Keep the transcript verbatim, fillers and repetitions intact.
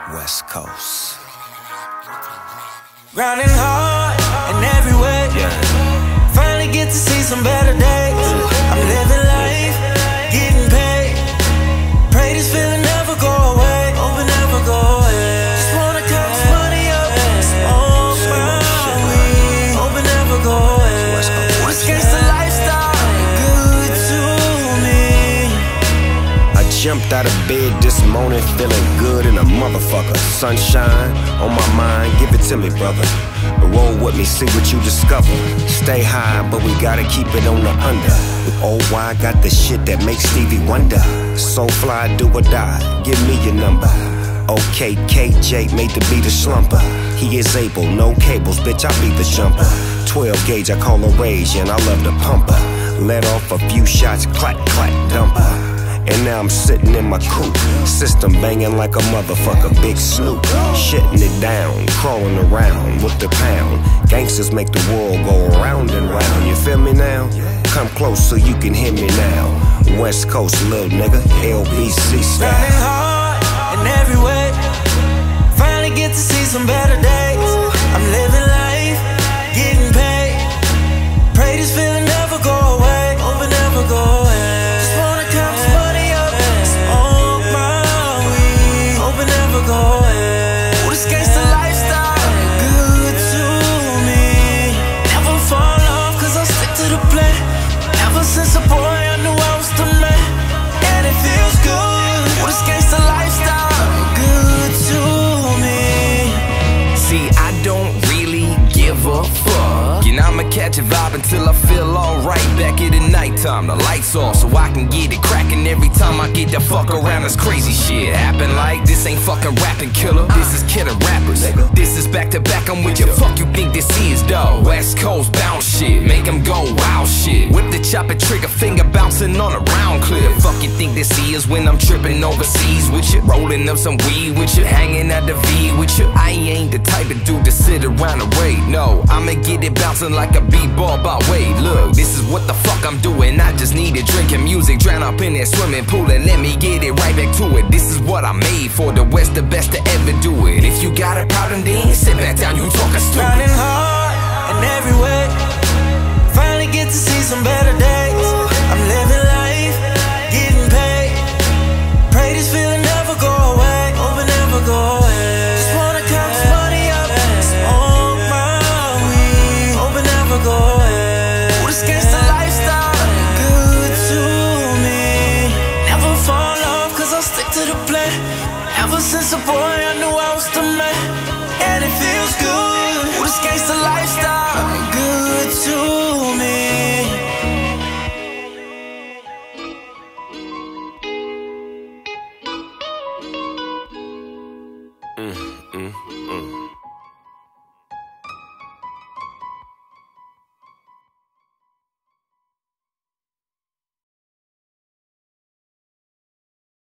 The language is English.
West Coast. Grinding hard in every way. Yeah. Finally get to see some better days. I'm living life, getting paid. Pray this feeling never go away. Hope it never go away. Just wanna count this money up, smoke my weed. Hope it never go away. This gangsta lifestyle good to me. I jumped out of bed this morning feeling good in a motherfucker. Sunshine on my mind, give it to me, brother. Roll with me, see what you discover. Stay high, but we gotta keep it on the under. Oh, I got the shit that makes Stevie wonder. So fly, do or die, give me your number. Okay, K J made the beat a slumper. He is able, no cables, bitch, I be the jumper. twelve gauge, I call her rage, and I love to pump her. Let off a few shots, clack, clack, dump her. And now I'm sitting in my coupe, system banging like a motherfucker, Big Snoop. Shitting it down, crawling around with the pound. Gangsters make the world go round and round, you feel me now? Come close so you can hear me now. West Coast, little nigga, L B C style. Grinding hard in every way. Finally get to see some better days. I'm living life, getting paid. Pray this feeling never go away. Hope it never go away. Just wanna count this money up, smoke my weed. Hope it never go away. Ooh, this gangsta lifestyle good to me. Never fall off cause I stick to the plan. Ever since a boy I knew I was the man, and it feels good. Ooh, this gangsta lifestyle good to me. See, I don't really give a fuck, and I'ma catch a vibe until I feel alright. Back in the nighttime, the lights off so I can get it cracking. Every time I get the fuck around, this crazy shit happen. Like this ain't fucking rapping, killer. This is killing rappers. This is back to back, I'm with you. Fuck you think this is, though? West Coast bounce shit, make them go wild shit. Whip the chopper, trigger finger bouncing on a round clip. Fuck you think this is when I'm tripping overseas with you, rolling up some weed with you, hanging at the V with you. I ain't the type of dude to sit around and wait. No, I'ma get it bouncing like a b-ball by weight. Look, this is what the fuck I'm doing. I just need a drink and music, drown up in that swimming pool and let me get it right back to it. This is what I made for. The West, the best to ever do it. If you got a problem, then sit back down, you talking stupid. Grinding hard in every way.